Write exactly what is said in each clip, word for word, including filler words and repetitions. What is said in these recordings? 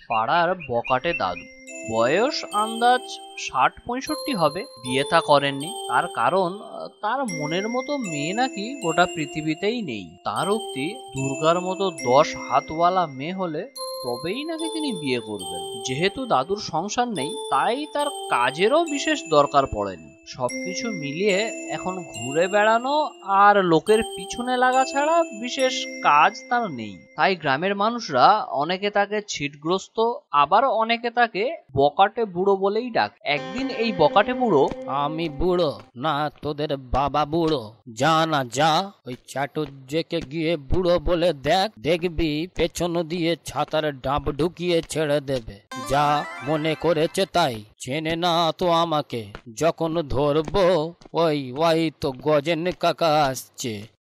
পাড়ার বকাটে দাদু, বয়স আন্দাজ ষাট পঁয়ষট্টি হবে। বিয়ে থা করেননি, তার কারণ তার মনের মতো মেয়ে নাকি গোটা পৃথিবীতেই নেই। তার উক্তি, দুর্গার মতো দশ হাতওয়ালা মেয়ে হলে তবেই নাকি তিনি বিয়ে করবেন। যেহেতু দাদুর সংসার নেই, তাই তার কাজেরও বিশেষ দরকার পড়েনি। সবকিছু মিলিয়ে এখন ঘুরে বেড়ানো আর লোকের পিছনে লাগা ছাড়া বিশেষ কাজ তার নেই। তাই গ্রামের মানুষরা অনেকে তাকে ছিটগ্রস্ত, আবার অনেকে তাকে বকাটে বুড়ো বলেই ডাক। একদিন এই বকাটে বুড়ো, আমি বুড়ো না তোদের বাবা বুড়ো, যা না যা ওই চাটুর্যকে গিয়ে বুড়ো বলে দেখ, দেখবি পেছন দিয়ে ছাতার ডাব ঢুকিয়ে ছেড়ে দেবে। যা মনে করেছে তাই, চেনে না তো আমাকে, যখন ধরবো ওই ওই তো গজেন কাকা আসছে।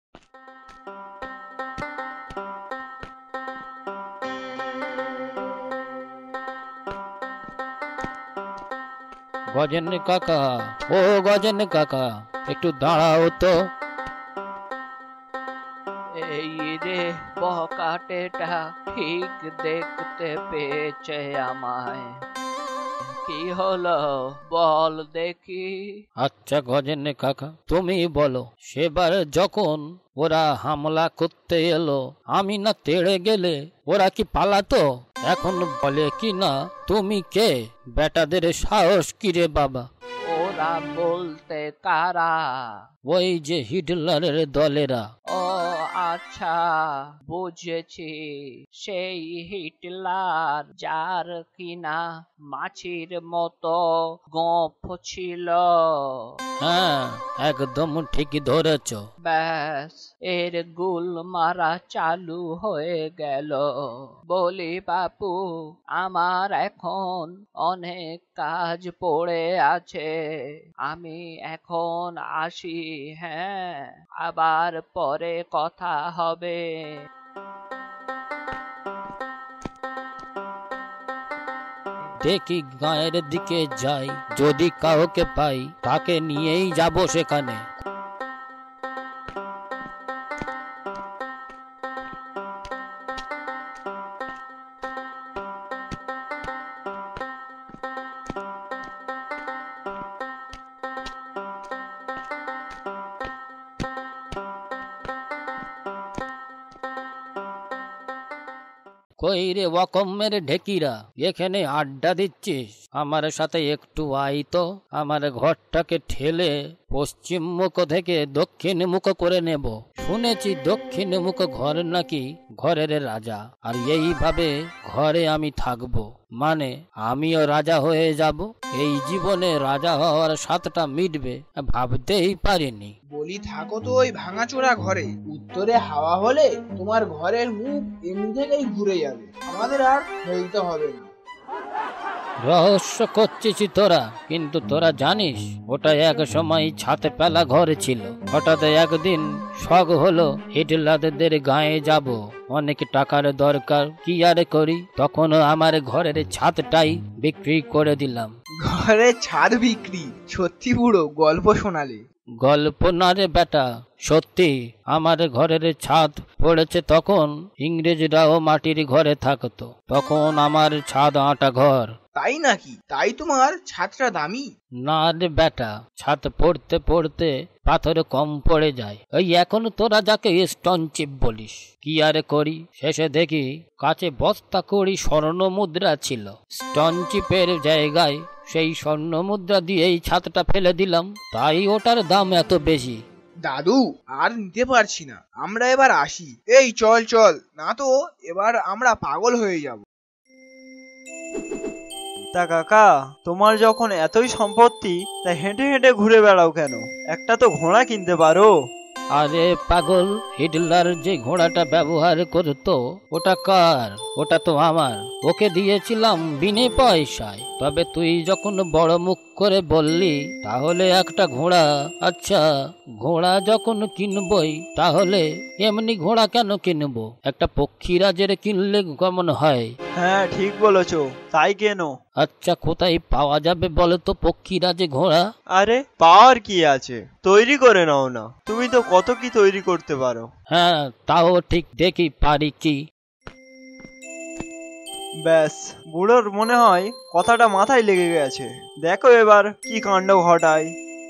গজেন কাকা, ও গজেন কাকা, একটু দাঁড়াও তো। এই রে বকাটেটা ঠিক দেখতে পেয়েছে আমায়, কি হলো বল দেখি। আচ্ছা গজেন কাকা, তুমি বলো, সেবার যখন ওরা হামলা করতে এলো, আমি না তেড়ে গেলে ওরা কি পালাতো? এখন বলে কি না তুমি কে, বেটাদের সাহস কি রে বাবা? ওরা বলতে কারা? ওই যে হিটলারের দলেরা। ও আচ্ছা, বুঝেছি, সেই হিটলার যার কিনা মাছির মতো গোঁফ ছিল। হ্যাঁ, একদম ঠিক ধরেছ। ব্যাস, এর গুল মারা চালু হয়ে গেল। বলি বাপু, আমার এখন অনেক কাজ পড়ে আছে, আমি এখন আসি। হ্যাঁ, আবার পরে কথা হবে। দেখি গায়ের দিকে যাই, যদি কাউকে পাই তাকে নিয়েই যাব সেখানে। কই রে ওয়াকমের ঢেকিরা, এখানে আড্ডা দিচ্ছিস? আমার সাথে একটু আই তো, আমার ঘরটাকে ঠেলে পশ্চিম মুখ থেকে দক্ষিণ মুখ করে নেব। শুনেছি দক্ষিণ মুখ ঘর নাকি ঘরের রাজা, আর এইভাবে ঘরে আমি থাকবো, মানে আমিও রাজা হয়ে যাব। এই জীবনে রাজা হওয়ার সাতটা মিটবে ভাবতেই পারিনি। বলি থাকো তো ওই ভাঙাচোরা ঘরে, উত্তরে হাওয়া হলে তোমার ঘরের মুখ এমনি থেকেই ঘুরে যাবে, আমাদের আর ফেলতে হবে না। রহস্য করছিস তোরা, কিন্তু তোরা জানিস ওটা এক সময় ছাতে পেলা ঘর ছিল। হঠাৎ একদিন শখ হলো হিটলারদের গায়ে যাব, অনেক টাকার দরকার, কি আর করি, তখন আমার ঘরের ছাদটাই বিক্রি করে দিলাম। ঘরের ছাদ বিক্রি? সত্যি বুড়ো, গল্প শোনালে। গল্প না রে বেটা, সত্যি। আমার ঘরের ছাদ পড়েছে তখন ইংরেজরাও মাটির ঘরে থাকতো, তখন আমার ছাদ আটা ঘর। তাই নাকি? তাই তোমার ছাদটা দামি? না রে বেটা, ছাদ পড়তে পড়তে পাথর কম পড়ে যায়। ওই এখন তোরা যাকে স্টোন চিপ বলিস, কি আর করি, শেষে দেখি কাছে বস্তা করি স্বর্ণ মুদ্রা ছিল। স্টোন চিপের জায়গায় সেই স্বর্ণ মুদ্রা দিয়েই ছাদটা ফেলে দিলাম, তাই ওটার দাম এত বেশি। দাদু, আর নিতে পারছি না, আমরা এবার আসি। এই চল চল, না তো এবার আমরা পাগল হয়ে যাব। তা কাকা, তোমার যখন এতই সম্পত্তি, তা হেঁটে হেঁটে ঘুরে বেড়াও কেন? একটা তো ঘোড়া কিনতে পারো। আরে পাগল, হিটলার যে ঘোড়াটা ব্যবহার করতো ওটা কার? ওটা তো আমার, ওকে দিয়েছিলাম বিনে পয়সায়। তবে তুই যখন বড় মুখ করে বললি, তাহলে একটা ঘোড়া। আচ্ছা, ঘোড়া যখন কিনবই, তাহলে এমনি ঘোড়া কেন কিনবো, একটা পক্ষীরাজের কিনলে কেমন হয়? হ্যাঁ ঠিক বলেছো, তাই কেন? আচ্ছা, কোথায় পাওয়া যাবে বলো তো পক্ষীরাজে ঘোড়া? আরে পাওয়ার কি আছে, তৈরি করে নাও না, তুমি তো কত কি তৈরি করতে পারো। হ্যাঁ তাও ঠিক, দেখি পারি কি। ব্যাস, বুড়োর মনে হয় কথাটা মাথায় লেগে গেছে। দেখো এবার কি কাণ্ড ঘটায়।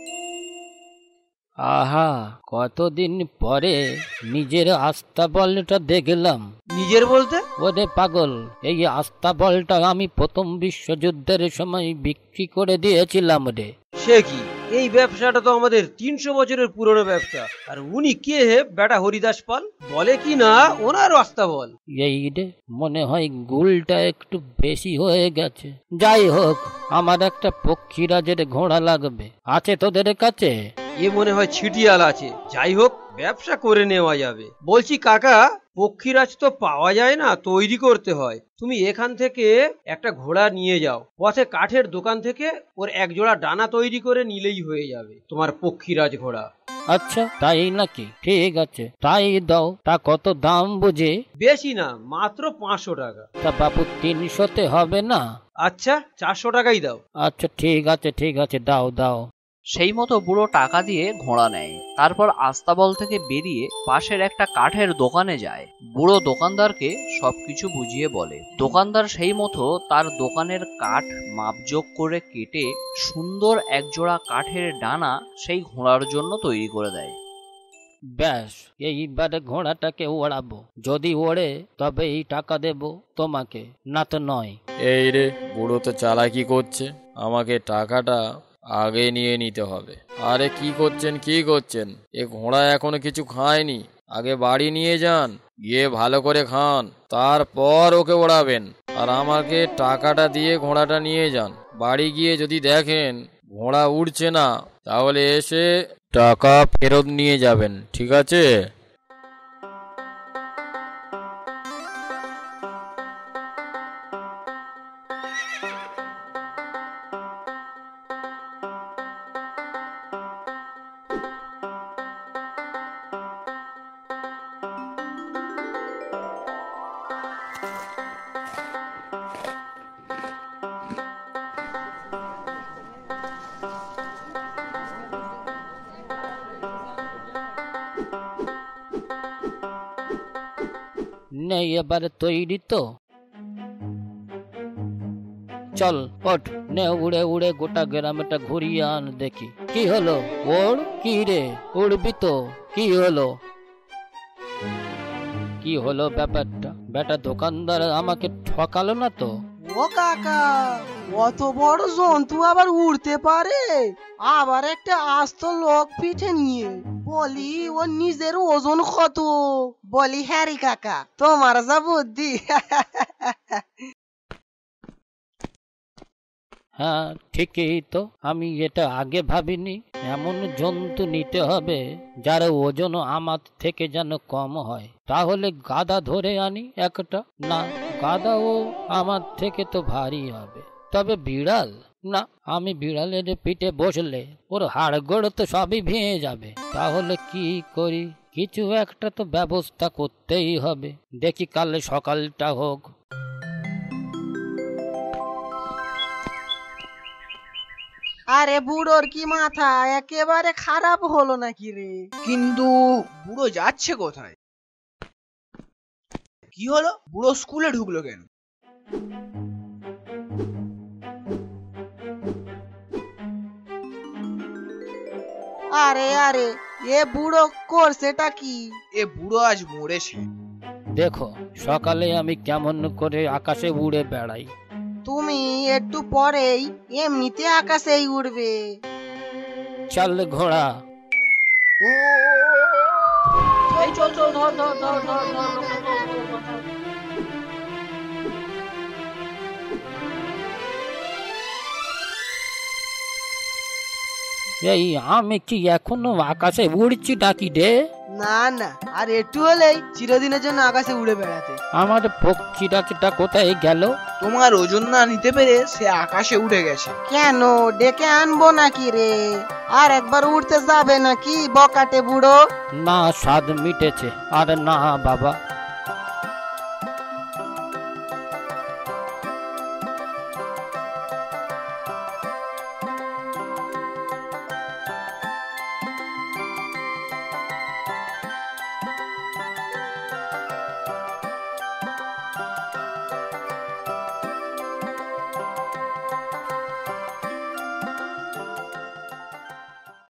আহা, কতদিন পরে নিজের আস্তাবলটা দেখলাম। নিজের বলতে? ওরে পাগল, এই আস্তাবলটা আমি প্রথম বিশ্বযুদ্ধের সময় বিক্রি করে দিয়েছিলাম রে। সে কি? এই ব্যবসাটা তো আমাদের তিনশো বছরের পুরনো ব্যবসা। আর উনি কে হে বেটা হরিদাস পাল? বলে কি না ওনার আস্তাবল। এই রে, মনে হয় গুলটা একটু বেশি হয়ে গেছে। যাই হোক, আমার একটা পক্ষীরাজের ঘোড়া লাগবে, আছে তোদের কাছে? এ মনে হয় ছিটিয়াল আছে। যাই হোক, ব্যবসা করে নেওয়া যাবে। বলছি কাকা, পক্ষীরাজ তো পাওয়া যায় না, তৈরি করতে হয়। তুমি এখান থেকে একটা ঘোড়া নিয়ে যাও, পথে কাঠের দোকান থেকে ওর এক জোড়া ডানা তৈরি করে নিলেই হয়ে যাবে তোমার পক্ষীরাজ ঘোড়া। আচ্ছা, তাই নাকি? ঠিক আছে, তাই দাও। তা কত দাম বুঝে? বেশি না, মাত্র পাঁচশো টাকা। তা বাবু, তিনশোতে হবে না? আচ্ছা, চারশো টাকাই দাও। আচ্ছা ঠিক আছে, ঠিক আছে, দাও দাও। সেই মতো বুড়ো টাকা দিয়ে ঘোড়া নেয়। তারপর আস্তাবল থেকে বেরিয়ে পাশের একটা কাঠের দোকানে যায়। বুড়ো দোকানদারকে সবকিছু বুঝিয়ে বলে। দোকানদার সেই মতো তার দোকানের কাঠ মাপজোক করে কেটে সুন্দর একজোড়া কাঠের ডানা সেই ঘোড়ার জন্য তৈরি করে দেয়। ব্যাস, এইবারে ঘোড়াটাকে ওড়াবো। যদি ওড়ে তবে এই টাকা দেব তোমাকে, না তো নয়। এই রে, বুড়ো তো চালাকি করছে, আমাকে টাকাটা আগে নিয়ে নিতে হবে। আরে কি করছেন কি করছেন? এ ঘোড়া এখনো কিছু খায়নি, আগে বাড়ি নিয়ে যান, গিয়ে ভালো করে খান, তারপর ওকে ওড়াবেন। আর আমাকে টাকাটা দিয়ে ঘোড়াটা নিয়ে যান। বাড়ি গিয়ে যদি দেখেন ঘোড়া উড়ছে না, তাহলে এসে টাকা ফেরত নিয়ে যাবেন, ঠিক আছে? নেই, এবারে তৈরি তো? চল ওঠ, নে উড়ে উড়ে গোটা গ্রামটা ঘুরিয়ে আন দেখি। কি হলো ওর? কি রে, উড়বি তো? কি হলো? কি হলো ব্যাপারটা? বেটা দোকানদার আমাকে ঠকালো না তো? ও কাকা, অত বড় জন্তু আবার উড়তে পারে? আবার একটা আস্ত লোক পিঠে নিয়ে। বলি ও নিজের ওজন কত? বলি হ্যারি কাকা, তোমার যা বুদ্ধি। হ্যাঁ ঠিকই তো, আমি এটা আগে ভাবিনি। এমন জন্তু নিতে হবে যার ওজন আমার থেকে যেন কম হয়। তাহলে গাধা ধরে আনি একটা। না, গাধাও আমার থেকে তো ভারী হবে। তবে বিড়াল? না, আমি বিড়ালের পিঠে বসলে ওর হাড়গোড় তো সবই ভেঙে যাবে। তাহলে কি করি? কিছু একটা তো ব্যবস্থা করতেই হবে। দেখি কাল সকালটা হোক। আরে বুড়োর কি মাথা একেবারে খারাপ হলো নাকি রে? কিন্তু বুড়ো যাচ্ছে কোথায়? কি হলো? বুড়ো স্কুলে ঢুকলো কেন? আরে আরে, এ বুড়ো করছেটা কি? এ বুড়ো আজ মরেছে। দেখো, সকালে আমি কেমন করে আকাশে উড়ে বেড়াই। তুমি একটু পরেই এমনিতে আকাশেই উড়বে। চল ঘোড়া। এই চল চল, ধর ধর ধর ধর ধর লোকটা, ধর, ধর, ধর, ধর। এই আমি কি এখনো আকাশে উড়ছি ডাকি রে? না না, আর একটু হলেই চিরদিনের জন্য আকাশে উড়ে বেড়াতে। আমার পক্ষীরাজটা কোথায় গেল? তোমার ওজন না নিতে পেরে সে আকাশে উঠে গেছে। কেন, ডেকে আনবো নাকি রে? আর একবার উঠতে যাবে নাকি বকাটে বুড়ো? না, স্বাদ মিটেছে। আর না বাবা,